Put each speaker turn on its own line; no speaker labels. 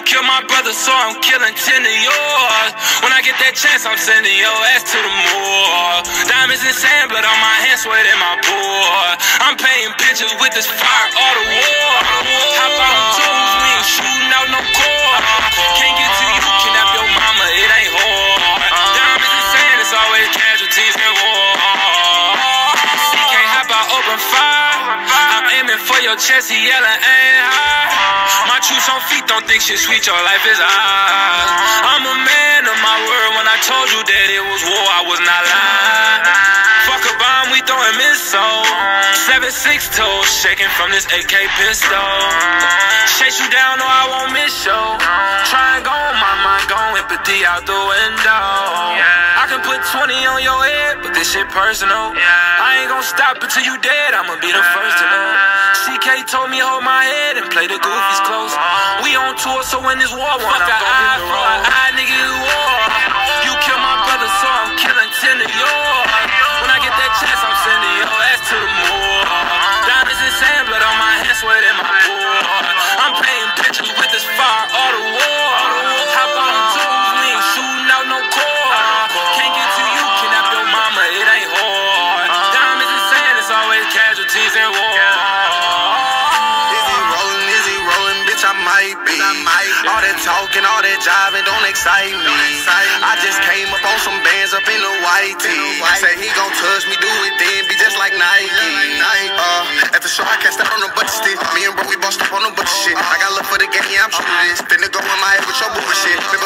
kill my brother, so I'm killing 10 of yours. When I get that chance, I'm sending your ass to the morgue. Diamonds and sand, blood on my hands, sweat in my board. I'm painting pictures with this fire, all the war. Hop out on tools, we ain't shooting out no core. Can't get to you, kidnap your mama, it ain't hard. Diamonds and sand, it's always casualties and war. CK hop out, open fire. I'm aiming for your chest, he yelling, ain't high. My troops on feet don't think shit sweet, your life is ours. I'm a man of my word, when I told you that it was war, I was not lying. Fuck a bomb, we throwing missiles. 7-6 toes, shaking from this AK pistol. Chase you down, no, I won't miss you. Try and go on my mind, go empathy out the window. I can put 20 on your head, but this shit personal. I ain't gon' stop until you dead, I'ma be the first to know. CK told me hold my head and play the goofies close. We on tour, so when this war one, I'm gon' hit the road. Nigga, you war. You kill my brother, so I'm killing 10 of yours. When I get that chance, I'm sending your ass to the morgue. Diamonds and sand, blood on my hands, sweat in my board. I'm painting pictures with this fire, all the war. Hop out on tools, we ain't shooting out no core. Can't get to you, kidnap your mama, it ain't hard. Diamonds and sand, it's always casualties and war.
Is he rolling, bitch, I might be. All that talking, all that jiving don't excite me. I just came up on some bands up in the white tee. Say he gon' touch me, do it then, be just like Nike. At the show, I cast out on the butter stick. Me and bro, we bossed up on the butter shit. I got love for the game, yeah, I'm true to this. Finna go in my head with your bullshit.